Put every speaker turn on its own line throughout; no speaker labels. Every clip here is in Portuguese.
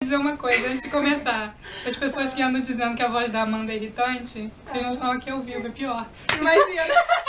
Dizer uma coisa antes de começar. As pessoas que andam dizendo que a voz da Amanda é irritante, vocês não estão aqui ao vivo, é pior.
Imagina.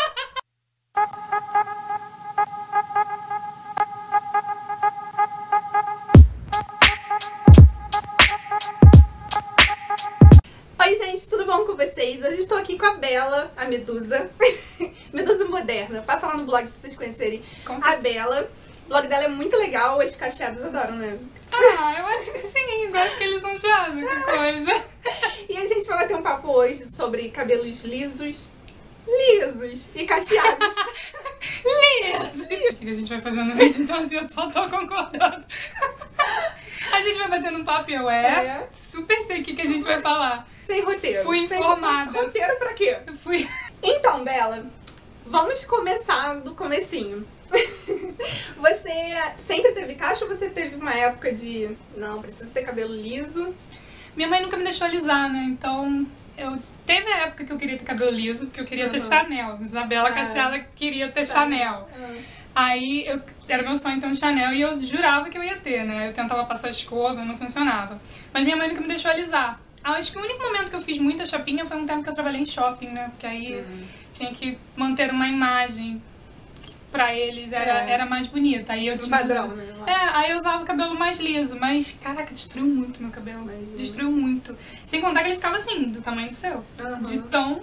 Oi gente, tudo bom com vocês? Hoje eu estou aqui com a Bela, a Medusa. Medusa moderna. Passa lá no blog pra vocês conhecerem a Bela. O blog dela é muito legal, as cacheadas adoram, né?
Ah, eu acho que sim, gosto que eles são chados, que coisa.
E a gente vai bater um papo hoje sobre cabelos lisos e cacheados.
Lisos! O que a gente vai fazer no vídeo, então assim, eu só tô concordando. A gente vai batendo um papo e eu super sei o que a gente vai falar.
Sem roteiro.
Fui informada.
Sem roteiro pra quê?
Eu fui...
Então, Bela, vamos começar do comecinho. Você sempre teve cacho ou você teve uma época de não, preciso ter cabelo liso?
Minha mãe nunca me deixou alisar, né? Então, eu teve a época que eu queria ter cabelo liso, porque eu queria ter Chanel. Isabela Cacheada queria ter Chanel. Aí, era meu sonho ter um Chanel e eu jurava que eu ia ter, né? Eu tentava passar escova, não funcionava. Mas minha mãe nunca me deixou alisar. Acho que o único momento que eu fiz muita chapinha foi um tempo que eu trabalhei em shopping, né? Porque aí tinha que manter uma imagem que pra eles era mais bonita. Aí eu tinha
padrão, né?
aí eu usava o cabelo mais liso, mas caraca, destruiu muito meu cabelo. Destruiu muito. Sem contar que ele ficava assim, do tamanho do seu. De tão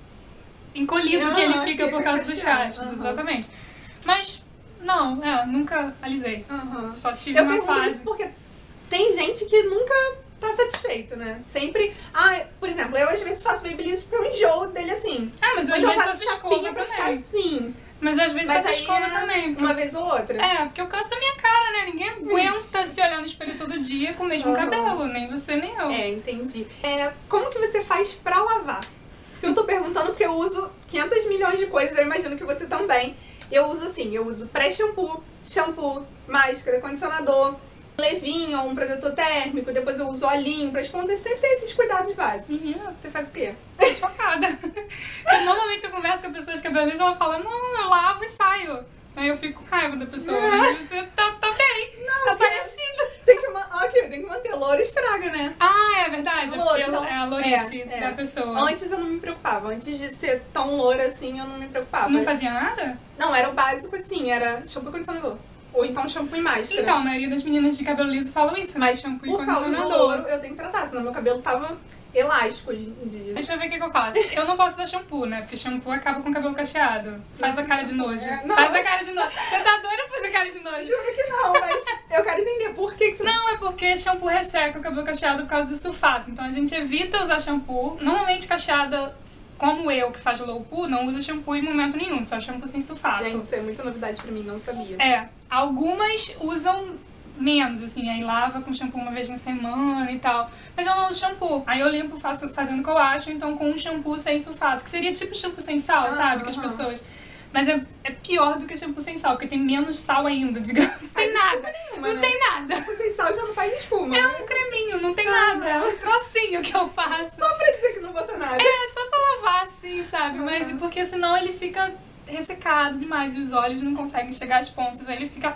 encolhido que ele fica por causa dos cachos, exatamente. Mas, não, nunca alisei. Só tive uma fase.
Isso porque tem gente que nunca tá satisfeito, né? Sempre... por exemplo, eu às vezes faço babyliss porque eu enjoo dele assim.
Mas às vezes faço escova também.
Assim.
Mas às vezes faço escova também.
Uma vez ou outra.
Porque eu canso da minha cara, né? Ninguém aguenta se olhar no espelho todo dia com o mesmo cabelo. Nem você, nem eu.
Entendi. Como que você faz pra lavar? Porque eu tô perguntando porque eu uso 500 milhões de coisas, eu imagino que você também. Eu uso assim, eu uso pré-shampoo, shampoo, máscara, condicionador, levinho ou um protetor térmico, depois eu uso olhinho pra as pontas, sempre tem esses cuidados básicos. Você faz o quê?
Tô chocada. Porque normalmente eu converso com pessoas que cabelo liso e ela fala, não, eu lavo e saio. Aí eu fico com raiva da pessoa. Você tá bem, tá parecido.
Tem que manter louro, estraga, né?
É verdade, porque é a lourice da pessoa.
Antes eu não me preocupava, antes de ser tão loura assim, eu não me preocupava.
Não fazia nada?
Não, era o básico assim, era shampoo e condicionador. Ou então shampoo e máscara.
Então, a maioria das meninas de cabelo liso falam isso, mas shampoo e condicionador.
Por causa do louro, eu tenho que tratar, senão meu cabelo tava elástico hoje em dia.
Deixa eu ver o que eu faço. Eu não posso usar shampoo, né? Porque shampoo acaba com o cabelo cacheado. Faz a cara de nojo. Faz a cara de nojo. Você tá doida pra fazer cara de nojo?
Juro que não, mas eu quero entender por que você...
Não, é porque shampoo resseca o cabelo cacheado por causa do sulfato. Então a gente evita usar shampoo. Normalmente cacheada, como eu, que faz low poo, não usa shampoo em momento nenhum. Só shampoo sem sulfato.
Gente, isso é muita novidade pra mim, não sabia.
Algumas usam menos, assim, aí lava com shampoo uma vez na semana e tal. Mas eu não uso shampoo. Aí eu limpo fazendo o que eu acho, então com um shampoo sem sulfato, que seria tipo shampoo sem sal, sabe? Que as pessoas... Mas é pior do que shampoo sem sal, porque tem menos sal ainda, digamos. Não tem nada. Não tem nada.
Shampoo sem sal já não faz espuma.
É um creminho, não tem nada. É um trocinho que eu faço.
Só pra dizer que não bota nada.
Só pra lavar, assim, sabe? Mas porque senão ele fica ressecado demais e os olhos não conseguem chegar às pontas, aí ele fica...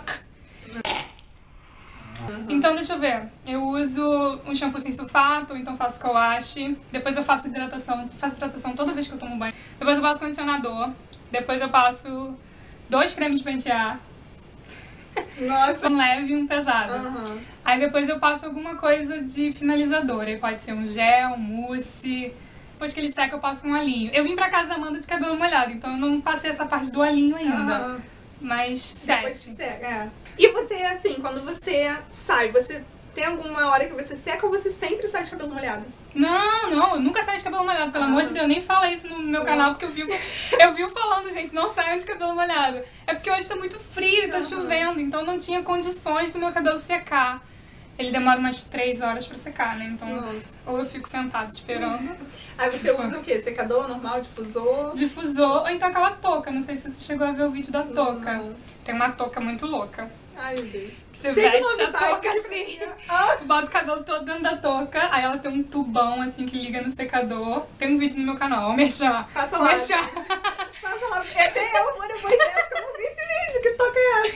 Então, deixa eu ver. Eu uso um shampoo sem sulfato, então faço coache. Depois eu faço hidratação. Faço hidratação toda vez que eu tomo banho. Depois eu passo condicionador. Depois eu passo 2 cremes de pentear.
Nossa.
Um leve e um pesado. Aí depois eu passo alguma coisa de finalizador. Aí pode ser um gel, um mousse. Depois que ele seca, eu passo um olhinho. Eu vim pra casa da Amanda de cabelo molhado, então eu não passei essa parte do olhinho ainda. Mas 7.
E você, assim, quando você sai, você tem alguma hora que você seca ou você sempre sai de cabelo molhado?
Não, eu nunca saio de cabelo molhado, pelo amor de Deus, nem fala isso no meu canal, porque eu vivo falando, gente, não saiam de cabelo molhado. É porque hoje tá muito frio, tá chovendo, então não tinha condições do meu cabelo secar. Ele demora umas 3 horas pra secar, né? Então, ou eu fico sentada esperando.
Aí você usa o quê? Secador normal, difusor?
Difusor, ou então aquela touca, não sei se você chegou a ver o vídeo da touca. Tem uma touca muito louca.
Ai, meu Deus.
Você veste a touca assim, bota o cabelo todo dentro da touca, aí ela tem um tubão assim que liga no secador. Tem um vídeo no meu canal, ó, merchan.
Passa lá. Passa lá. Até eu vou depois dessa, que eu não vi esse vídeo. Que touca é essa?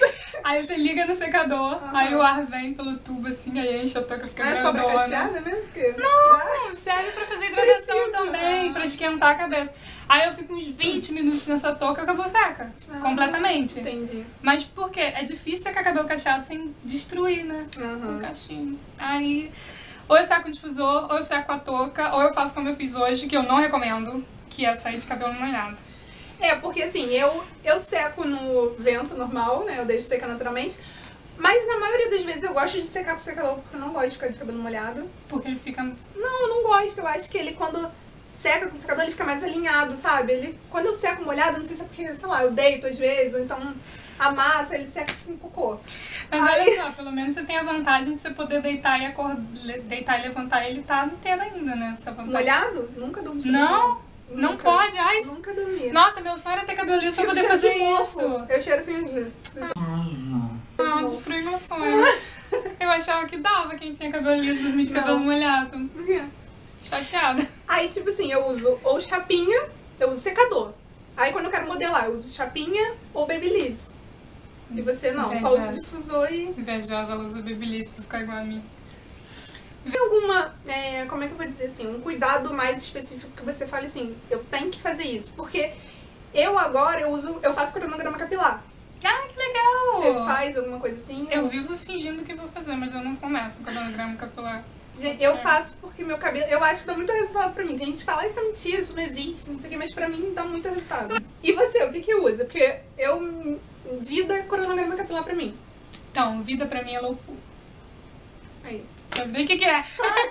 Aí você liga no secador, aí o ar vem pelo tubo assim, aí enche a touca, fica grandona.
Não é só pra cacheada mesmo? Porque...
Não, serve pra fazer hidratação
Precisa.
também, pra esquentar a cabeça. Aí eu fico uns 20 minutos nessa touca e acabou seca. Completamente.
Entendi.
Mas por quê? É difícil secar cabelo cacheado sem destruir, né? Um cachinho. Aí, ou eu seco o difusor, ou eu seco a touca, ou eu faço como eu fiz hoje, que eu não recomendo, que é sair de cabelo molhado.
É, porque assim, eu seco no vento normal, né? Eu deixo secar naturalmente. Mas na maioria das vezes eu gosto de secar pro secador, porque eu não gosto de ficar de cabelo molhado.
Porque ele fica...
Não, eu não gosto. Eu acho que ele, quando seca com o secador, ele fica mais alinhado, sabe? Ele, quando eu seco molhado, não sei se é porque, sei lá, eu deito às vezes, ou então amassa, ele seca e fica um cocô.
Mas olha só, pelo menos você tem a vantagem de você poder deitar e levantar ele tá inteiro ainda, né? Essa vantagem.
Molhado? Nunca dormi.
Não, não pode. Ai,
nunca dormi.
Nossa, meu sonho era ter cabelo liso pra poder fazer isso.
Eu cheiro assim...
Ah, destruí meu sonho. Eu achava que dava quem tinha cabelo liso dormir de cabelo molhado.
Por quê?
Chateada.
Aí, tipo assim, eu uso ou chapinha, eu uso secador. Aí quando eu quero modelar, eu uso chapinha ou babyliss. E você não, só usa difusor e...
Invejosa, ela usa babyliss pra ficar igual a mim.
Tem alguma, como é que eu vou dizer assim, um cuidado mais específico que você fale assim, eu tenho que fazer isso? Porque eu faço cronograma capilar.
Ah, que legal!
Você faz alguma coisa assim?
Eu vivo fingindo que vou fazer, mas eu não começo com cronograma capilar.
Gente, eu faço porque meu cabelo, eu acho que dá muito resultado pra mim. Tem gente que fala, isso é mentira, isso não existe, não sei o que, mas pra mim dá muito resultado. E você, o que usa? Porque vida é cronograma capilar pra mim.
Então, vida pra mim é low pool.
Aí.
Sabe bem o que é?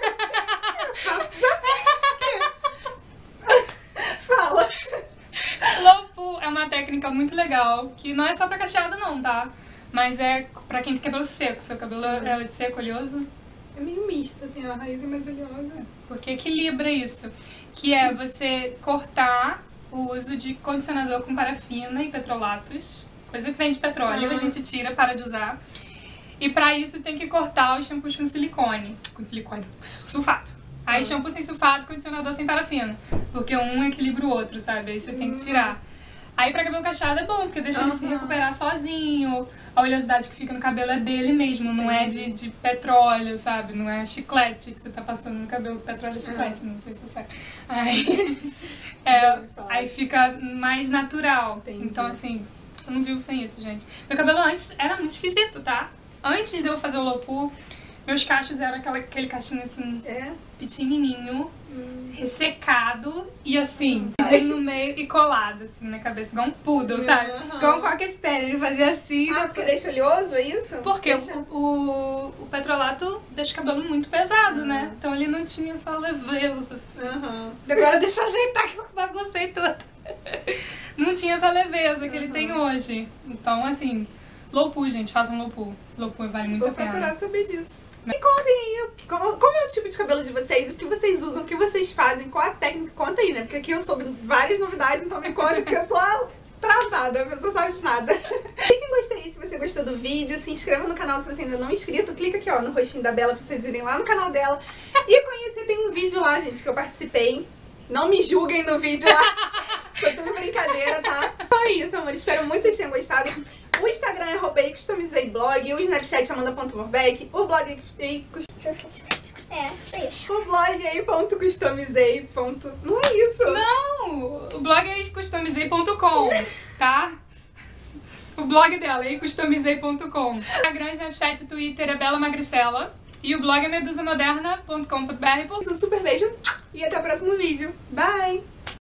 Já fiz. Fala.
Low pool é uma técnica muito legal, que não é só pra cacheado não, tá? Mas é pra quem tem cabelo seco. Seu cabelo é seco, oleoso?
É meio misto, assim, a raiz é mais oleosa.
Porque equilibra isso. Que é você cortar o uso de condicionador com parafina e petrolatos. Coisa que vem de petróleo, a gente tira, para de usar. E pra isso tem que cortar os shampoos com silicone. Com sulfato. Aí shampoo sem sulfato, condicionador sem parafina. Porque um equilibra o outro, sabe? Aí você tem que tirar. Aí pra cabelo cacheado é bom, porque deixa ele se recuperar sozinho. A oleosidade que fica no cabelo é dele mesmo, não é de petróleo, sabe? Não é chiclete que você tá passando no cabelo. Petróleo é chiclete, não sei se você sabe. Aí fica mais natural.
Entendi.
Então assim, eu não vivo sem isso, gente. Meu cabelo antes era muito esquisito, tá? Antes de eu fazer o low pool, meus cachos eram aquele cachinho assim, pequenininho, ressecado e assim, no meio e colado assim na cabeça, igual um poodle, sabe? Igual um cocker spaniel, ele fazia assim.
Porque deixa oleoso, é isso?
Porque o petrolato deixa o cabelo muito pesado, né? Então ele não tinha essa leveza assim. Agora deixa eu ajeitar que eu baguncei tudo. Não tinha essa leveza que ele tem hoje. Então assim, low pool, gente, façam low pool. Low pool vale muito a pena.
Vou procurar saber disso. Me contem aí, como é o tipo de cabelo de vocês, o que vocês usam, o que vocês fazem, qual a técnica, conta aí, né? Porque aqui eu soube várias novidades, então me conta, porque eu sou atrasada, a pessoa sabe de nada. Clique em gostei se você gostou do vídeo, se inscreva no canal se você ainda não é inscrito, clica aqui ó, no rostinho da Bela pra vocês irem lá no canal dela e conhecer, tem um vídeo lá, gente, que eu participei. Não me julguem no vídeo lá, foi tudo brincadeira, tá? Então é isso, amor, espero muito que vocês tenham gostado. O Instagram é @customizeiblog, o Snapchat é amanda.morbeck, o blog .customizei. Não é isso?
Não! O blog é customizei.com, tá? O blog dela é customizei.com. Instagram, Snapchat e Twitter é Bela Magricela. E o blog é medusamoderna.com.br.
Um super beijo e até o próximo vídeo. Bye!